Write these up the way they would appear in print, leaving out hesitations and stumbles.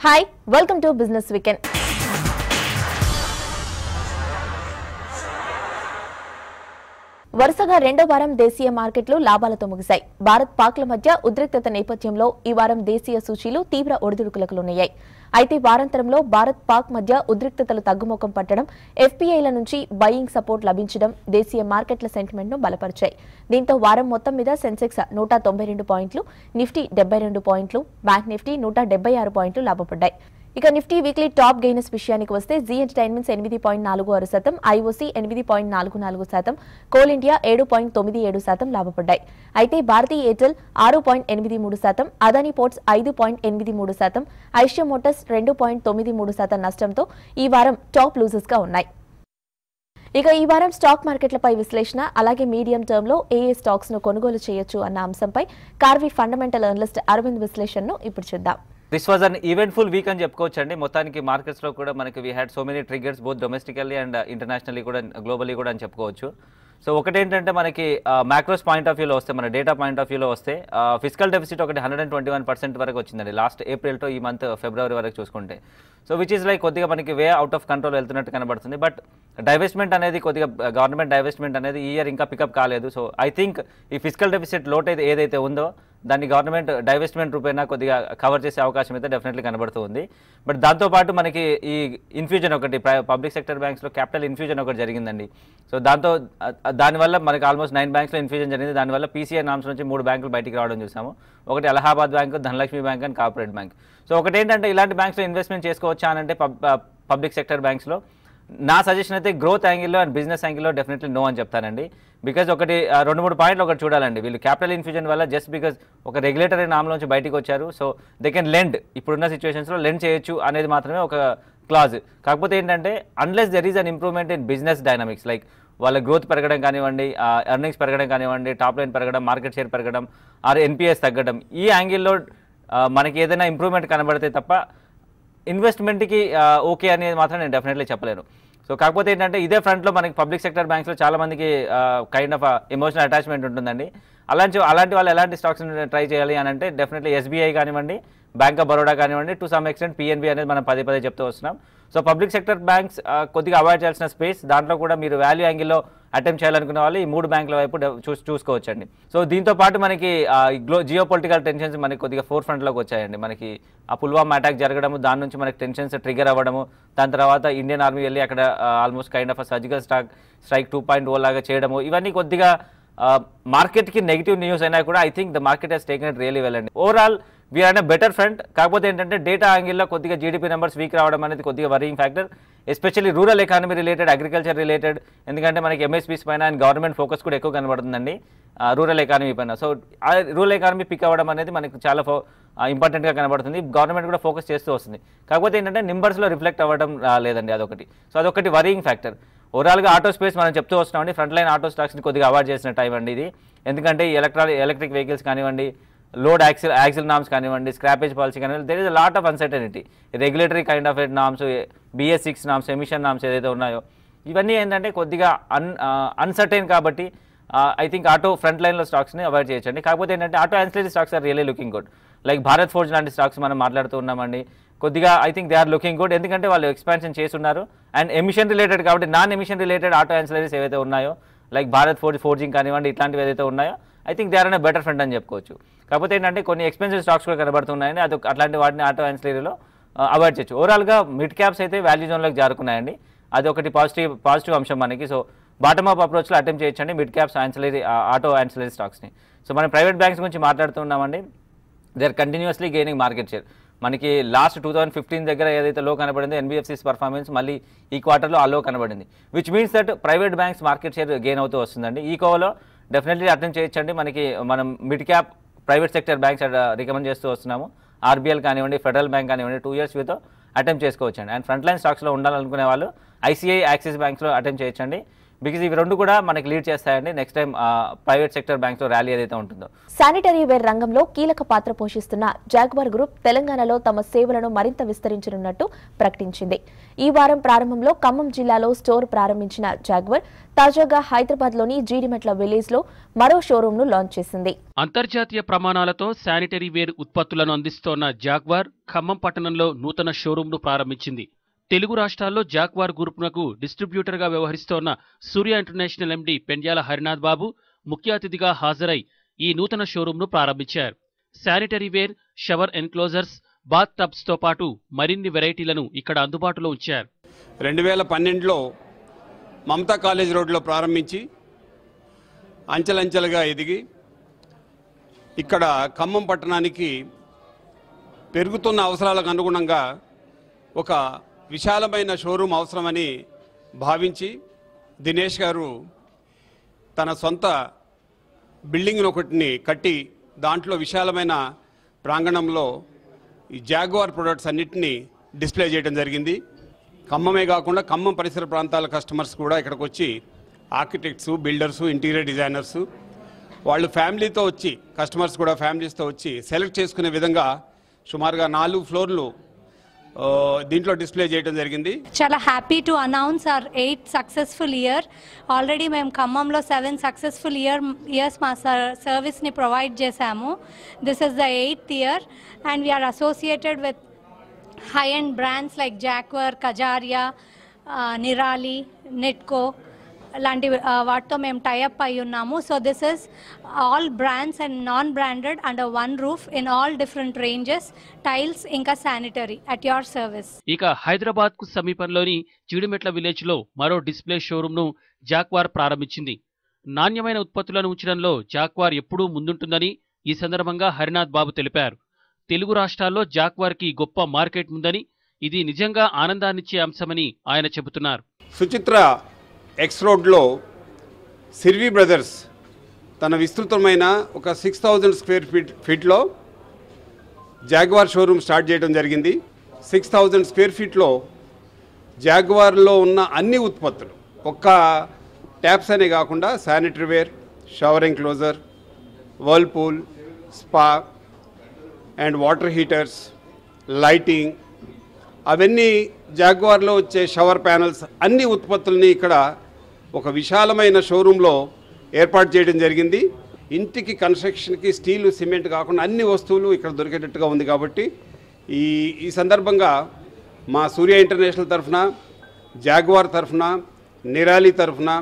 Hi, welcome to Business Weekend. వరుసగా రెండో వారం దేశీయ మార్కెట్లు లాభాలతో ముగిశాయి. భారత్ పాక్ల మధ్య ఉద్రిక్తత నేపథ్యంలో ఈ వారం దేశీయ సూచీలు తీవ్ర ఒడిదుడుకులకు లోనయ్యాయి. అయితే వారాంతరంలో భారత్ పాక్ మధ్య ఉద్రిక్తతలు తగ్గుముఖం పట్టడం, ఎఫ్పీఐల నుంచి బయింగ్ సపోర్ట్ లభించడం దేశీయ మార్కెట్ల సెంటిమెంట్ను బలపరిచాయి. దీంతో వారం మొత్తం మీద సెన్సెక్స్ 192 పాయింట్లు, నిఫ్టీ 72 పాయింట్లు, బ్యాంక్ నిఫ్టీ 176 పాయింట్లు లాభపడ్డాయి. ఇక నిఫ్టీ వీక్లీ టాప్ గెయినర్స్ విషయానికి వస్తే Zee Entertainments 8.46%, IOC 8.44%, Coal India 7.97% లాభపడ్డాయి. అయితే భారతీ ఎయిర్టెల్ 6.83%, అదానీ పోర్ట్స్ 5.83%, ఐషియా మోటార్స్ 2.93% నష్టంతో ఈ వారం టాప్ లూజర్స్ గా ఉన్నాయి. ఇక ఈ వారం స్టాక్ మార్కెట్లపై విశ్లేషణ, అలాగే మీడియం టర్మ్ లో ఏ స్టాక్స్ ను కొనుగోలు చేయొచ్చు అన్న అంశంపై కార్వి ఫండమెంటల్ అనలిస్ట్ అరవింద్ విశ్లేషణను ఇప్పుడు చూద్దాం. This was an eventful week అని చెప్పుకోవచ్చండి. మొత్తానికి మార్కెట్స్లో కూడా మనకి we had so many triggers both domestically and internationally కూడా గ్లోబలీ కూడా అని చెప్పుకోవచ్చు. సో ఒకటేంటంటే మనకి మ్యాక్రోస్ పాయింట్ ఆఫ్ వ్యూలో వస్తే, మన డేటా పాయింట్ ఆఫ్ వ్యూలో వస్తే ఫిజికల్ డెఫిసిట్ ఒకటి 121% వరకు వచ్చిందండి లాస్ట్ ఏప్రిల్ టు ఈ మంత్ ఫిబ్రవరి వరకు చూసుకుంటే. సో విచ్ ఈజ్ లైక్ కొద్దిగా మనకి వే అవుట్ ఆఫ్ కంట్రోల్ వెళ్తున్నట్టు కనబడుతుంది. బట్ డైవెస్ట్మెంట్ అనేది కొద్దిగా గవర్నమెంట్ డైవెస్ట్మెంట్ అనేది ఈ ఇయర్ ఇంకా పికప్ కాలేదు. సో ఐ థింక్ ఈ ఫిజికల్ డెఫిసిట్ లోట్ అయితే ఏదైతే ఉందో దాన్ని గవర్నమెంట్ డైవెస్ట్మెంట్ రూపేనా కొద్దిగా కవర్ చేసే అవకాశం అయితే డెఫినెట్లీ కనబడుతుంది. బట్ దాంతోపాటు మనకి ఈ ఇన్ఫ్యూజన్ ఒకటి పబ్లిక్ సెక్టర్ బ్యాంక్స్లో క్యాపిటల్ ఇన్ఫ్యూజన్ ఒకటి జరిగిందండి. సో దానివల్ల మనకి ఆల్మోస్ట్ 9 బ్యాంక్స్లో ఇన్ఫ్యూజన్ జరిగింది. దానివల్ల పీసీఐ నామ్స్ నుంచి 3 బ్యాంకులు బయటికి రావడం చూసాము. ఒకటి Allahabad bank, Dhanlaxmi bank and corporate bank. So ఒకటేంటంటే ఇలాంటి బ్యాంక్స్లో ఇన్వెస్ట్మెంట్ చేసుకోవచ్చా అంటే పబ్లిక్ సెక్టర్ బ్యాంక్స్లో నా సజెషన్ అయితే గ్రోత్ యాంగిల్లో అండ్ బిజినెస్ యాంగిల్లో డెఫినెట్లీ నో అని చెప్తానండి. బికాజ్ ఒకటి 2-3 పాయింట్లు ఒకటి చూడాలండి. వీళ్ళు క్యాపిటల్ ఇన్ఫ్యూజన్ వల్ల జస్ట్ బికాజ్ ఒక రెగ్యులేటరీ నామ్లోంచి బయటికి వచ్చారు. సో దే కెన్ లెండ్, ఇప్పుడున్న సిచ్యువేషన్స్లో లెండ్ చేయొచ్చు అనేది మాత్రమే ఒక క్లాజ్. కాకపోతే ఏంటంటే unless there is an improvement in business dynamics, like వాళ్ళ గ్రోత్ పెరగడం కానివ్వండి, ఎర్నింగ్స్ పెరగడం కానివ్వండి, టాప్ లైన్ పెరగడం, మార్కెట్ షేర్ పెరగడం, ఆర్ ఎన్పిఎస్ తగ్గడం, ఈ యాంగిల్లో మనకి ఏదైనా ఇంప్రూవ్మెంట్ కనబడితే తప్ప ఇన్వెస్ట్మెంట్కి ఓకే అనేది మాత్రం నేను డెఫినెట్లీ చెప్పలేను. సో కాకపోతే ఏంటంటే ఇదే ఫ్రంట్లో మనకి పబ్లిక్ సెక్టర్ బ్యాంక్స్లో చాలామందికి కైండ్ ఆఫ్ ఎమోషనల్ అటాచ్మెంట్ ఉంటుందండి. అలాంటి వాళ్ళు ఎలాంటి స్టాక్స్ ట్రై చేయాలి అని అంటే డెఫినెట్లీ ఎస్బీఐ కానివ్వండి, బ్యాంక్ ఆఫ్ బరోడా కానివ్వండి, టు సమ్ ఎక్స్టెంట్ పిఎన్బి అనేది మనం పదే చెప్తూ వస్తున్నాం. సో పబ్లిక్ సెక్టర్ బ్యాంక్స్ కొద్దిగా అవాయిడ్ చేయాల్సిన స్పేస్, దాంట్లో కూడా మీరు వాల్యూ యాంగిల్లో అటెంప్ట్ చేయాలనుకునే వాళ్ళు ఈ 3 బ్యాంకుల వైపు చూసుకోవచ్చండి. సో దీంతో పాటు మనకి జియో పొలిటికల్ టెన్షన్స్ మనకి కొద్దిగా ఫోర్ ఫ్రంట్లోకి వచ్చాయండి. మనకి ఆ పుల్వామా అటాక్ జరగడము, దాని నుంచి మనకి టెన్షన్స్ ట్రిగర్ అవ్వడము, దాని తర్వాత ఇండియన్ ఆర్మీ వెళ్ళి అక్కడ almost kind of surgical strike 2.0 లాగా చేయడము, ఇవన్నీ కొద్దిగా మార్కెట్కి నెగిటివ్ న్యూస్ అయినా కూడా I think the market has taken it really well అండి. Overall we are on better front. కాకపోతే ఏంటంటే డేటా యాంగిల్లో కొద్దిగా జీడీపీ నెంబర్స్ వీక్ రావడం అనేది కొద్దిగా worrying factor, especially rural economy related, agriculture related. ఎందుకంటే మనకి ఎంఎస్పీస్ పైన అండ్ గవర్నమెంట్ ఫోకస్ కూడా ఎక్కువ కనబడుతుందండి రూరల్ ఎకానమీ పైన. సో రూరల్ ఎకానమీ పిక్ అవ్వడం అనేది మనకి చాలా ఇంపార్టెంట్గా కనబడుతుంది. గవర్నమెంట్ కూడా ఫోకస్ చేస్తూ వస్తుంది. కాకపోతే ఏంటంటే నెంబర్స్లో రిఫ్లెక్ట్ అవ్వడం లేదండి, అదొకటి. సో అదొకటి వరింగ్ ఫ్యాక్టర్. ఓవరాల్గా ఆటో స్పేస్ మనం చెప్తూ వస్తున్నామండి, ఫ్రంట్ లైన్ ఆటో స్టాక్స్ని కొద్దిగా అవాయిడ్ చేసిన టైం అండి ఇది. ఎందుకంటే ఈ ఎలక్ట్రిక్ వెహికల్స్ కానివ్వండి, లోడ్ యాక్సిల్ నామ్స్ కానివ్వండి, స్క్రాపేజ్ పాలసీ కానివ్వండి, there is a lot of uncertainty. Regulatory kind of norms, BS6 norms, emission norms ఏదైతే ఉన్నాయో ఇవన్నీ ఏంటంటే కొద్దిగా అన్సర్టైన్ కాబట్టి ఐ థింక్ ఆటో ఫ్రంట్ లైన్లో స్టాక్స్ని అవాయిడ్ చేయొచ్చండి. కాకపోతే ఏంటంటే auto ancillary stocks are really looking good. Like Bharat Forge లాంటి స్టాక్స్ మనం మాట్లాడుతూ ఉన్నామండి. కొద్దిగా I think they are looking good, ఎందుకంటే వాళ్ళు ఎక్స్పాన్షన్ చేస్తున్నారు అండ్ ఎమిషన్ రిలేటెడ్ కాబట్టి non emission related auto ancillaries ఏవైతే ఉన్నాయో లైక్ భారత్ ఫోర్జింగ్ కానివ్వండి, ఇట్లాంటివి ఏదైతే ఉన్నాయో I think they are on better front అని చెప్పుకోవచ్చు. కాకపోతే ఏంటంటే కొన్ని ఎక్స్పెన్సివ్ స్టాక్స్ కూడా కనబడుతున్నాయండి, అది అట్లాంటి వాటిని ఆటో యాన్సిలరీలో అవాయిడ్ చేయొచ్చు. ఓవరాల్గా మిడ్ క్యాప్స్ అయితే వాల్యూ జోన్లోకి జారుకున్నాయండి, అది ఒకటి పాజిటివ్ అంశం మనకి. సో బాటమ్ అప్ అప్రోచ్లో అటెంప్ట్ చేయొచ్చండి మిడ్ క్యాప్స్ ఆటో యాన్సిలరీ స్టాక్స్ని. సో మనం ప్రైవేట్ బ్యాంక్స్ గురించి మాట్లాడుతున్నామండి, they are continuously gaining market share. మనకి లాస్ట్ 2015 దగ్గర ఏదైతే లో కనబడిందో ఎన్బిఎఫ్సిస్ పర్ఫార్మెన్స్ మళ్ళీ ఈ క్వార్టర్లో ఆ లో కనబడింది, which means that private banks market share gain అవుతూ వస్తుందండి. ఈ కోవలో డెఫినెట్లీ అటెంప్ట్ చేయొచ్చండి. మనం mid cap private sector banks recommend చేస్తూ వస్తున్నాము. ఆర్బీఎల్ కానివ్వండి, ఫెడరల్ బ్యాంక్ కానివ్వండి, 2 years వ్యూతో అటెంప్ట్ చేసుకోవచ్చండి. అండ్ ఫ్రంట్ లైన్ స్టాక్స్లో ఉండాలనుకునే వాళ్ళు ఐసీఐ, యాక్సిస్ బ్యాంక్స్లో అటెంప్ట్ చేయొచ్చండి. బికాజ్ ఇవి రెండు కూడా మనకి లీడ్ చేస్తాయండి next time private sector banks లో ర్యాలీ ఏదైతే ఉంటుందో. శానిటరీ వేర్ రంగంలో కీలక పాత్ర పోషిస్తున్న జాగ్వార్ గ్రూప్ తెలంగాణలో తమ సేవలను మరింత విస్తరించనున్నట్టు ప్రకటించింది. ఈ వారం ప్రారంభంలో ఖమ్మం జిల్లాలో స్టోర్ ప్రారంభించిన జాగ్వార్ తాజాగా హైదరాబాద్ లోని జీడిమెట్ల విలేజ్ లో మరో షోరూమ్ ను లాంచ్ చేసింది. అంతర్జాతీయ ప్రమాణాలతో శానిటరీ వేర్ ఉత్పత్తులను అందిస్తోన్న జాగ్వార్ ఖమ్మం పట్టణంలో నూతన షోరూమ్ ను ప్రారంభించింది. తెలుగు రాష్ట్రాల్లో జాగ్వార్ గ్రూప్నకు డిస్ట్రిబ్యూటర్గా వ్యవహరిస్తోన్న సూర్య ఇంటర్నేషనల్ ఎండీ పెండ్యాల హరినాథ్ బాబు ముఖ్య అతిథిగా హాజరై ఈ నూతన షోరూంను ప్రారంభించారు. Sanitary ware, shower enclosures, bath టబ్స్తో పాటు మరిన్ని వెరైటీలను ఇక్కడ అందుబాటులో ఉంచారు. 2012లో మమతా కాలేజ్ రోడ్లో ప్రారంభించి అంచెలంచెలుగా ఎదిగి ఇక్కడ ఖమ్మం పట్టణానికి పెరుగుతున్న అవసరాలకు అనుగుణంగా ఒక విశాలమైన షోరూమ్ అవసరమని భావించి దినేష్ గారు తన సొంత బిల్డింగ్ ఒకటిని కట్టి దాంట్లో విశాలమైన ప్రాంగణంలో ఈ జాగ్వార్ ప్రొడక్ట్స్ అన్నిటినీ డిస్ప్లే చేయడం జరిగింది. ఖమ్మమే కాకుండా ఖమ్మం పరిసర ప్రాంతాల కస్టమర్స్ కూడా ఇక్కడికి వచ్చి ఆర్కిటెక్ట్స్, బిల్డర్స్, ఇంటీరియర్ డిజైనర్స్ వాళ్ళు ఫ్యామిలీతో వచ్చి కస్టమర్స్ కూడా ఫ్యామిలీస్తో వచ్చి సెలెక్ట్ చేసుకునే విధంగా సుమారుగా 4 ఫ్లోర్లు దీంట్లో డిస్ప్లే చేయడం జరిగింది. చాలా happy to announce our 8th successful year. Already మేము ఖమ్మంలో 7 సక్సెస్ఫుల్ ఇయర్స్ మా సర్వీస్ని ప్రొవైడ్ చేశాము. This is the 8th year and we are associated with high end brands like Jaguar, Kajaria, Nirali, Netco లాంటి వాటితో మేము టైఅప్ అయి ఉన్నాము. So this is all brands and non branded under one roof in all different ranges, tiles ఇంకా sanitary at your service. ఇక హైదరాబాద్ కు సమీపంలోని Jeedimetla village లో మరో డిస్ప్లే షోరూమ్ ను జాగ్వార్ ప్రారంభించింది. నాణ్యమైన ఉత్పత్తులను ఉంచడంలో జాగ్వార్ ఎప్పుడూ ముందుంటుందని ఈ సందర్భంగా హరినాథ్ బాబు తెలిపారు. తెలుగు రాష్ట్రాల్లో జాగ్వార్ కి గొప్ప మార్కెట్ ఉందని, ఇది నిజంగా ఆనందాన్నిచ్చే అంశమని ఆయన చెబుతున్నారు. సుచిత్ర ఎక్స్ రోడ్లో సిర్వి బ్రదర్స్ తన విస్తృతమైన ఒక 6000 స్క్వేర్ ఫీట్లో జాగ్వార్ షోరూమ్ స్టార్ట్ చేయడం జరిగింది. 6000 స్క్వేర్ ఫీట్లో జాగ్వార్లో ఉన్న అన్ని ఉత్పత్తులు, ఒక్క ట్యాప్స్ అనే కాకుండా sanitary ware, shower enclosure, whirlpool, spa and water heaters, lighting, అవన్నీ జాగ్వార్లో వచ్చే షవర్ ప్యానల్స్ అన్ని ఉత్పత్తుల్ని ఇక్కడ ఒక విశాలమైన షోరూంలో ఏర్పాటు చేయడం జరిగింది. ఇంటికి కన్స్ట్రక్షన్కి స్టీలు, సిమెంట్ కాకుండా అన్ని వస్తువులు ఇక్కడ దొరికేటట్టుగా ఉంది. కాబట్టి ఈ సందర్భంగా మా సూర్య ఇంటర్నేషనల్ తరఫున, జాగ్వార్ తరఫున, నిరాలి తరఫున,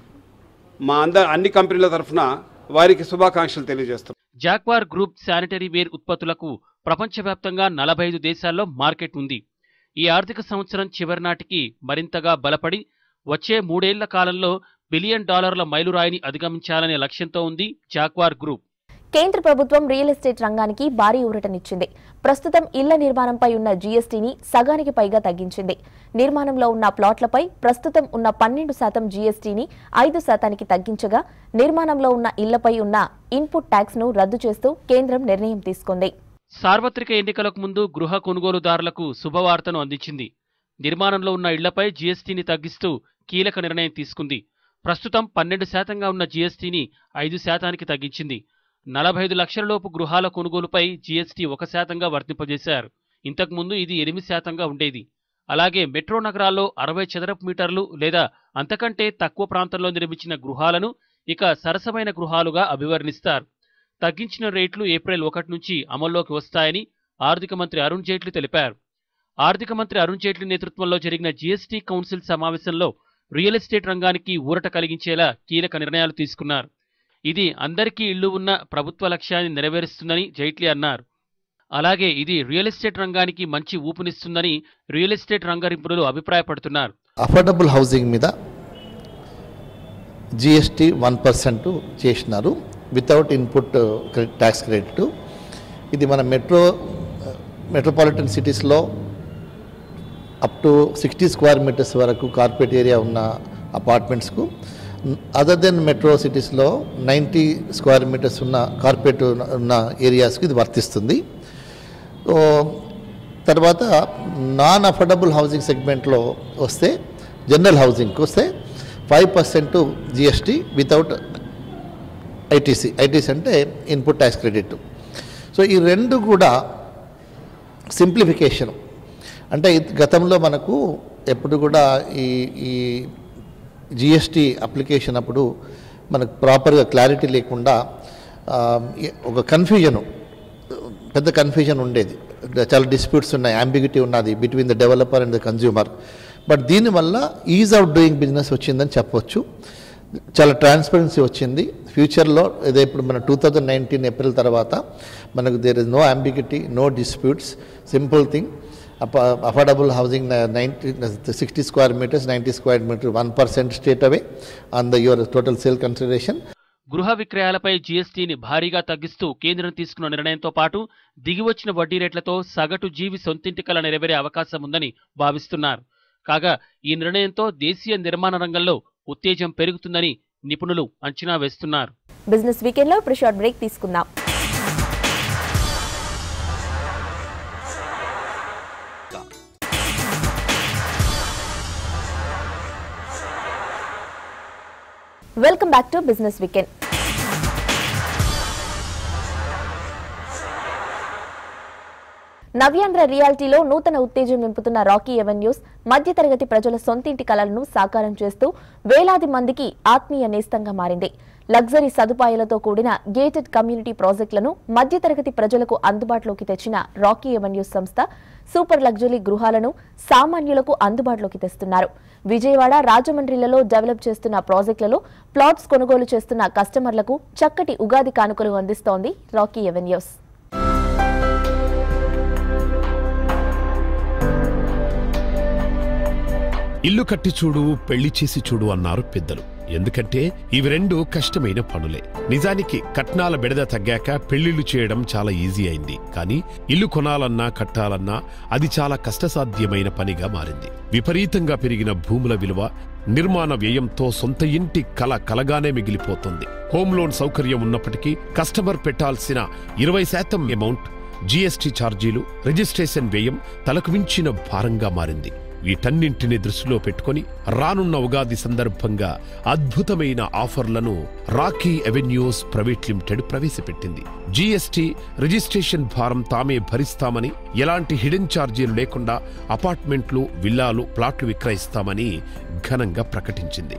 మా అన్ని కంపెనీల తరఫున వారికి శుభాకాంక్షలు తెలియజేస్తాం. జాగ్వార్ గ్రూప్ శానిటరీ వేర్ ఉత్పత్తులకు ప్రపంచవ్యాప్తంగా 45 దేశాల్లో మార్కెట్ ఉంది. ఈ ఆర్థిక సంవత్సరం చివరి నాటికి మరింతగా బలపడి వచ్చే 3 ఏళ్ల కాలంలో $1 బిలియన్ మైలురాయిని అధిగమించాలనే లక్ష్యంతో ఉంది జాగ్వార్ గ్రూప్. కేంద్ర ప్రభుత్వం రియల్ ఎస్టేట్ రంగానికి భారీ ఊరటనిచ్చింది. ప్రస్తుతం ఇళ్ల నిర్మాణంపై ఉన్న జీఎస్టీని సగానికి పైగా తగ్గించింది. నిర్మాణంలో ఉన్న ప్లాట్లపై ప్రస్తుతం ఉన్న 12% జీఎస్టీని 5% తగ్గించగా, నిర్మాణంలో ఉన్న ఇళ్లపై ఉన్న ఇన్పుట్ ట్యాక్స్ ను రద్దు చేస్తూ కేంద్రం నిర్ణయం తీసుకుంది. సార్వత్రిక ఎన్నికలకు ముందు గృహ కొనుగోలుదారులకు శుభవార్తను అందించింది. నిర్మాణంలో ఉన్న ఇళ్లపై జీఎస్టీని తగ్గిస్తూ కీలక నిర్ణయం తీసుకుంది. ప్రస్తుతం 12%గా ఉన్న జీఎస్టీని 5%కి తగ్గించింది. 45 లక్షలలోపు గృహాల కొనుగోలుపై జీఎస్టీ 1%గా వర్తింపజేశారు. ఇంతకుముందు ఇది 8%గా ఉండేది. అలాగే మెట్రో నగరాల్లో 60 చదరపు మీటర్లు లేదా అంతకంటే తక్కువ ప్రాంతంలో నిర్మించిన గృహాలను ఇక సరసమైన గృహాలుగా అభివర్ణిస్తారు. తగ్గించిన రేట్లు ఏప్రిల్ 1 నుంచి అమల్లోకి వస్తాయని ఆర్థిక మంత్రి అరుణ్ జైట్లీ తెలిపారు. ఆర్థిక మంత్రి అరుణ్ జైట్లీ నేతృత్వంలో జరిగిన జీఎస్టీ కౌన్సిల్ సమావేశంలో రియల్ ఎస్టేట్ రంగానికి ఊరట కలిగించేలా కీలక నిర్ణయాలు తీసుకున్నారు. ఇది అందరికీ ఇళ్లు ఉన్న ప్రభుత్వ లక్ష్యాన్ని నెరవేరుస్తుందని జైట్లీ అన్నారు. అలాగే ఇది రియల్ ఎస్టేట్ రంగానికి మంచి ఊపునిస్తుందని రియల్ ఎస్టేట్ రంగ నిపుణులు అభిప్రాయపడుతున్నారు. అఫోర్డబుల్ హౌసింగ్ మీద జీఎస్టీ 1% చేసినారు వితౌట్ ఇన్పుట్ ట్యాక్స్ క్రెడిట్. ఇది మన మెట్రోపాలిటన్ సిటీస్లో అప్ టు 60 స్క్వేర్ మీటర్స్ వరకు కార్పొరేట్ ఏరియా ఉన్న అపార్ట్మెంట్స్కు, అదర్ దెన్ మెట్రో సిటీస్లో 90 స్క్వేర్ మీటర్స్ ఉన్న కార్పొరేట్ ఉన్న ఏరియాస్కి ఇది వర్తిస్తుంది. తర్వాత నాన్ అఫోర్డబుల్ హౌసింగ్ సెగ్మెంట్లో వస్తే, జనరల్ హౌసింగ్కి వస్తే 5% GST వితౌట్ ఐటీసీ అంటే ఇన్పుట్ ట్యాక్స్ క్రెడిట్. సో ఈ రెండు కూడా సింప్లిఫికేషన్. అంటే గతంలో మనకు ఎప్పుడు కూడా ఈ జిఎస్టీ అప్లికేషన్ అప్పుడు మనకు ప్రాపర్గా క్లారిటీ లేకుండా ఒక పెద్ద కన్ఫ్యూజన్ ఉండేది. చాలా డిస్ప్యూట్స్ ఉన్నాయి, అంబిగ్యూటీ ఉన్నది between the developer and the consumer. But దీనివల్ల ఈజ్ ఆఫ్ డూయింగ్ బిజినెస్ వచ్చిందని చెప్పవచ్చు. చాలా ట్రాన్స్పరెన్సీ వచ్చింది. ఫ్యూచర్లో ఇదే ఇప్పుడు మన 2019 ఏప్రిల్ తర్వాత మనకు there is no ambiguity, no disputes, simple thing. Affordable housing 60 square meters, 90 square meters, 1% straight away on your total sale consideration. గృహ విక్రయాలపై జీఎస్టీని భారీగా తగ్గిస్తూ కేంద్రం తీసుకున్న నిర్ణయంతో పాటు దిగివచ్చిన వడ్డీ రేట్లతో సగటు జీవి సొంతింటి కల నెరవేరే అవకాశం ఉందని భావిస్తున్నారు. కాగా ఈ నిర్ణయంతో దేశీయ నిర్మాణ రంగంలో ఉత్తేజం పెరుగుతుందని నిపుణులు అంచనా వేస్తున్నారు. బిజినెస్ వీకెండ్ లో ఇప్పుడు షార్ట్ బ్రేక్ తీసుకుందాం. Welcome back to business weekend. Navyandhra రియాలిటీలో నూతన ఉత్తేజం నింపుతున్న రాకీ ఎవెన్యూస్ మధ్యతరగతి ప్రజల సొంతింటి కలలను సాకారం చేస్తూ వేలాది మందికి ఆత్మీయ నేస్తంగా మారింది. లగ్జరీ సదుపాయాలతో కూడిన గేటెడ్ కమ్యూనిటీ ప్రాజెక్టులను మధ్యతరగతి ప్రజలకు అందుబాటులోకి తెచ్చిన రాకీ ఎవెన్యూస్ సంస్థ సూపర్ లగ్జరీ గృహాలను సామాన్యులకు అందుబాటులోకి తెస్తున్నారు. విజయవాడ, రాజమండ్రిలలో డెవలప్ చేస్తున్న ప్రాజెక్టులలో ప్లాట్స్ కొనుగోలు చేస్తున్న కస్టమర్లకు చక్కటి ఉగాది కానుకలు అందిస్తోంది రాకీ ఎవెన్యూస్. ఇల్లు కట్టి చూడు, పెళ్లి చేసి చూడు అన్నారు పెద్దలు. ఎందుకంటే ఇవి రెండు కష్టమైన పనులే. నిజానికి కట్నాల బెడద తగ్గాక పెళ్లిళ్లు చేయడం చాలా ఈజీ అయింది. కానీ ఇల్లు కొనాలన్నా కట్టాలన్నా అది చాలా కష్టసాధ్యమైన పనిగా మారింది. విపరీతంగా పెరిగిన భూముల విలువ, నిర్మాణ వ్యయంతో సొంత ఇంటి కలగానే మిగిలిపోతుంది. హోమ్ లోన్ సౌకర్యం ఉన్నప్పటికీ కస్టమర్ పెట్టాల్సిన 20% అమౌంట్, జీఎస్టీ ఛార్జీలు, రిజిస్ట్రేషన్ వ్యయం తలకు మించిన భారంగా మారింది. వీటన్నింటిని దృష్టిలో పెట్టుకుని రానున్న ఉగాది సందర్భంగా అద్భుతమైన ఆఫర్లను రాకీ ఎవెన్యూస్ ప్రైవేట్ లిమిటెడ్ ప్రవేశపెట్టింది. జీఎస్టీ, రిజిస్ట్రేషన్ భారం తామే భరిస్తామని, ఎలాంటి హిడెన్ ఛార్జీలు లేకుండా అపార్ట్మెంట్లు, విల్లాలు, ప్లాట్లు విక్రయిస్తామని ఘనంగా ప్రకటించింది.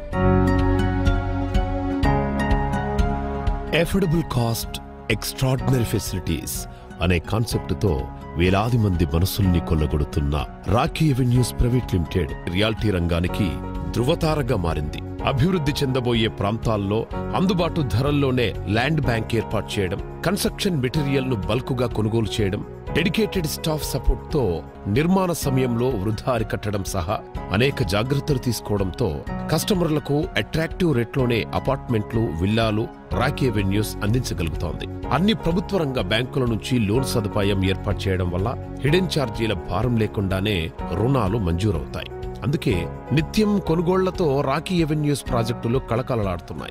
అఫోర్డబుల్ కాస్ట్, ఎక్స్ట్రార్డినరీ ఫెసిలిటీస్ అనే కాన్సెప్టుతో వేలాది మంది మనసుల్ని కొల్లగొడుతున్న Rocky Avenues private limited reality రంగానికి ధృవతారగా మారింది. అభివృద్ధి చెందబోయే ప్రాంతాల్లో అందుబాటు ధరల్లోనే ల్యాండ్ బ్యాంక్ ఏర్పాటు చేయడం, కన్స్ట్రక్షన్ మెటీరియల్ ను బల్కుగా కొనుగోలు చేయడం, డెడికేటెడ్ స్టాఫ్ సపోర్ట్ తో నిర్మాణ సమయంలో వృధా అరికట్టడం సహా అనేక జాగ్రత్తలు తీసుకోవడంతో కస్టమర్లకు అట్రాక్టివ్ రేట్లోనే అపార్ట్మెంట్లు, విల్లాలు రాకీ ఎవెన్యూస్ అందించగలుగుతోంది. అన్ని ప్రభుత్వ రంగ బ్యాంకుల నుంచి లోన్ సదుపాయం ఏర్పాటు చేయడం వల్ల హిడెన్ ఛార్జీల భారం లేకుండానే రుణాలు మంజూరవుతాయి. అందుకే నిత్యం కొనుగోళ్లతో రాకీ ఎవెన్యూస్ ప్రాజెక్టులు కళకళలాడుతున్నాయి.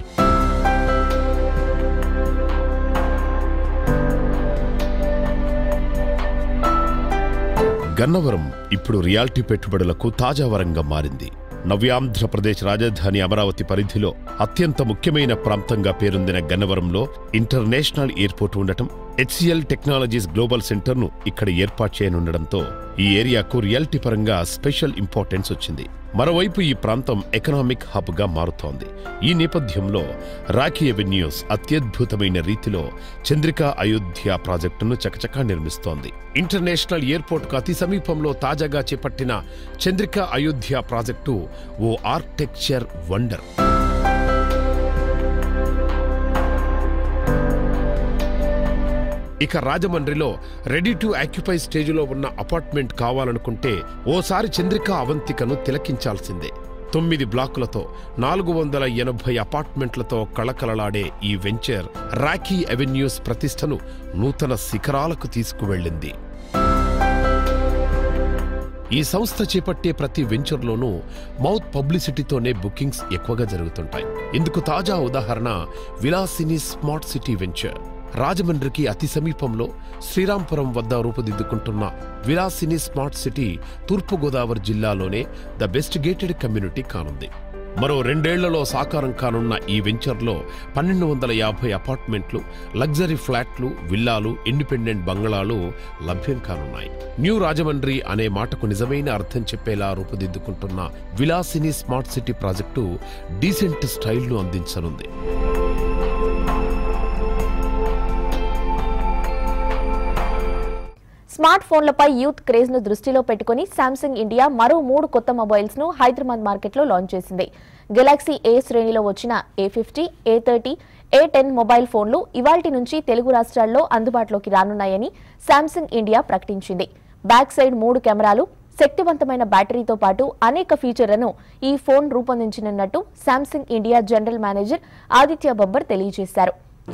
గన్నవరం ఇప్పుడు రియాలిటీ పెట్టుబడులకు తాజా వరంగా మారింది. నవ్యాంధ్రప్రదేశ్ రాజధాని అమరావతి పరిధిలో అత్యంత ముఖ్యమైన ప్రాంతంగా పేరొందిన గన్నవరంలో ఇంటర్నేషనల్ ఎయిర్పోర్ట్ ఉండటం, హెచ్సిఎల్ టెక్నాలజీస్ గ్లోబల్ సెంటర్ను ఇక్కడ ఏర్పాటు చేయనుండడంతో ఈ ఏరియాకు రియాలిటీ పరంగా స్పెషల్ ఇంపార్టెన్స్ వచ్చింది. మరోవైపు ఈ ప్రాంతం ఎకనామిక్ హబ్ గా మారుతోంది. ఈ నేపథ్యంలో రాకీ ఎవెన్యూస్ అత్యద్భుతమైన రీతిలో చంద్రికా అయోధ్య ప్రాజెక్టును చకచకా నిర్మిస్తోంది. ఇంటర్నేషనల్ ఎయిర్పోర్ట్కు అతి సమీపంలో తాజాగా చేపట్టిన చంద్రికా అయోధ్య ప్రాజెక్టు ఓ ఆర్కిటెక్చర్ వండర్. ఇక రాజమండ్రిలో రెడీ టు ఆక్యుపై స్టేజ్లో ఉన్న అపార్ట్మెంట్ కావాలనుకుంటే ఓసారి చంద్రికా అవంతికను తిలకించాల్సిందే. 9 బ్లాకులతో 480 అపార్ట్మెంట్లతో కళకళలాడే ఈ వెంచర్ రాకీ ఎవెన్యూస్ ప్రతిష్టను నూతన శిఖరాలకు తీసుకువెళ్లింది. ఈ సంస్థ చేపట్టే ప్రతి వెంచర్లోనూ మౌత్ పబ్లిసిటీతోనే బుకింగ్స్ ఎక్కువగా జరుగుతుంటాయి. ఇందుకు తాజా ఉదాహరణ విలాసిని స్మార్ట్ సిటీ వెంచర్. రాజమండ్రికి అతి సమీపంలో శ్రీరాంపురం వద్ద రూపుదిద్దుకుంటున్న విలాసిని స్మార్ట్ సిటీ తూర్పుగోదావరి జిల్లాలోనే ద బెస్ట్ గేటెడ్ కమ్యూనిటీ కానుంది. మరో 2 ఏళ్లలో సాకారం కానున్న ఈ వెంచర్లో 1250 అపార్ట్మెంట్లు, లగ్జరీ ఫ్లాట్లు, విల్లాలు, ఇండిపెండెంట్ బంగళాలు లభ్యం కానున్నాయి. న్యూ రాజమండ్రి అనే మాటకు నిజమైన అర్థం చెప్పేలా రూపుదిద్దుకుంటున్న Vilasini smart city project decent స్టైల్ను అందించనుంది. స్మార్ట్ ఫోన్లపై యూత్ క్రేజ్ ను దృష్టిలో పెట్టుకుని శాంసంగ్ ఇండియా మరో 3 కొత్త మొబైల్స్ ను హైదరాబాద్ మార్కెట్లో లాంచ్ చేసింది. గెలాక్సీ ఏ శ్రేణిలో వచ్చిన A50, A30, A10 మొబైల్ ఫోన్లు ఇవాల్టి నుంచి తెలుగు రాష్ట్రాల్లో అందుబాటులోకి రానున్నాయని శాంసంగ్ ఇండియా ప్రకటించింది. బ్యాక్ సైడ్ 3 కెమెరాలు, శక్తివంతమైన బ్యాటరీతో పాటు అనేక ఫీచర్లను ఈ ఫోన్ రూపొందించనున్నట్టు Samsung India general manager Aditya Babbar తెలియజేశారు.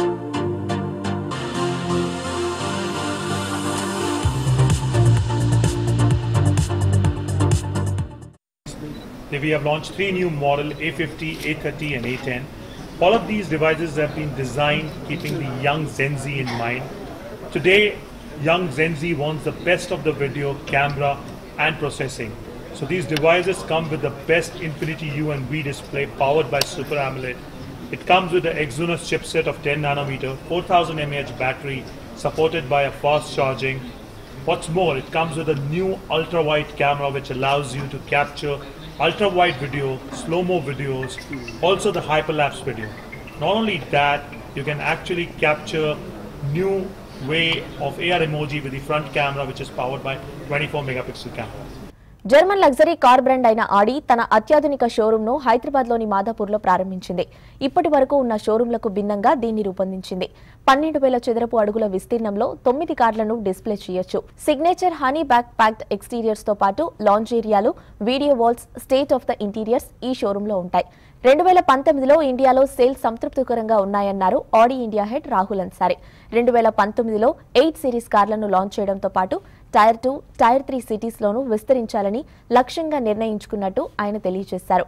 We have launched 3 new models, A50, A30 and A10. All of these devices have been designed keeping the young Gen Z in mind. Today, young Gen Z wants the best of the video, camera and processing. So these devices come with the best Infinity U and V display powered by Super AMOLED. It comes with the Exynos chipset of 10 nanometer, 4000 mAh battery supported by a fast charging. What's more, it comes with a new ultra-wide camera which allows you to capture ultra-wide video, slow-mo videos, also the hyperlapse video. Not only that, you can actually capture new way of AR emoji with the front camera which is powered by 24 megapixel camera. German luxury car brand అయిన Audi తన అత్యాధునిక షోరూంను హైదరాబాద్లోని మాదాపూర్లో ప్రారంభించింది. ఇప్పటి వరకు ఉన్న షోరూంలకు భిన్నంగా దీన్ని రూపొందించింది. 12,000 చదరపు అడుగుల విస్తీర్ణంలో 9 కార్లను డిస్ప్లే చేయొచ్చు. Signature honey back packed exteriors తో పాటు లాంజ్ ఏరియాలు, video walls, state of the interiors ఈ షోరూంలో ఉంటాయి. 2019లో ఇండియాలో సేల్స్ సంతృప్తికరంగా ఉన్నాయన్నారు Audi India head Rahul Ansari. 2019లో 8 సిరీస్ కార్లను లాంచ్ చేయడంతో పాటు టైర్ 2, టైర్ 3 సిటీస్లోనూ విస్తరించాలని లక్ష్యంగా నిర్ణయించుకున్నట్టు ఆయన తెలియజేశారు.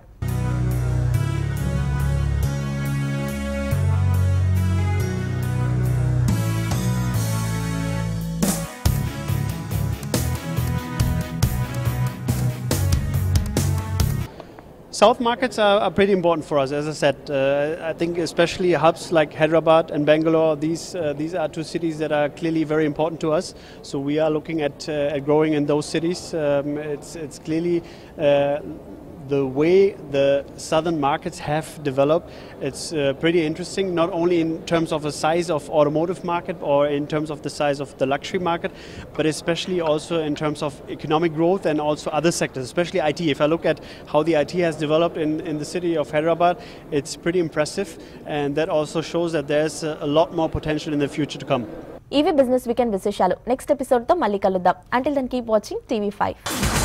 South markets are pretty important for us. As I said, I think especially hubs like Hyderabad and Bangalore, these are 2 cities that are clearly very important to us. So we are looking at growing in those cities. It's clearly the way the southern markets have developed. It's pretty interesting, not only in terms of the size of automotive market or in terms of the size of the luxury market, but especially also in terms of economic growth and also other sectors, especially IT. If I look at how the IT has developed in the city of Hyderabad, it's pretty impressive, and that also shows that there's a lot more potential in the future to come. EV Business Weekend విశేషాలు next episode తో మళ్ళీ కలుద్దాం. Until then, keep watching TV5.